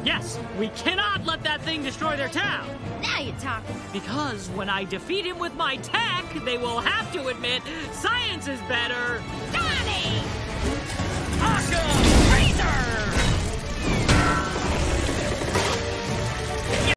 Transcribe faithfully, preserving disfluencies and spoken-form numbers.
Yes, we cannot let that thing destroy their town. Now you're talking. Because when I defeat him with my tech, they will have to admit science is better. Donnie! Awesome!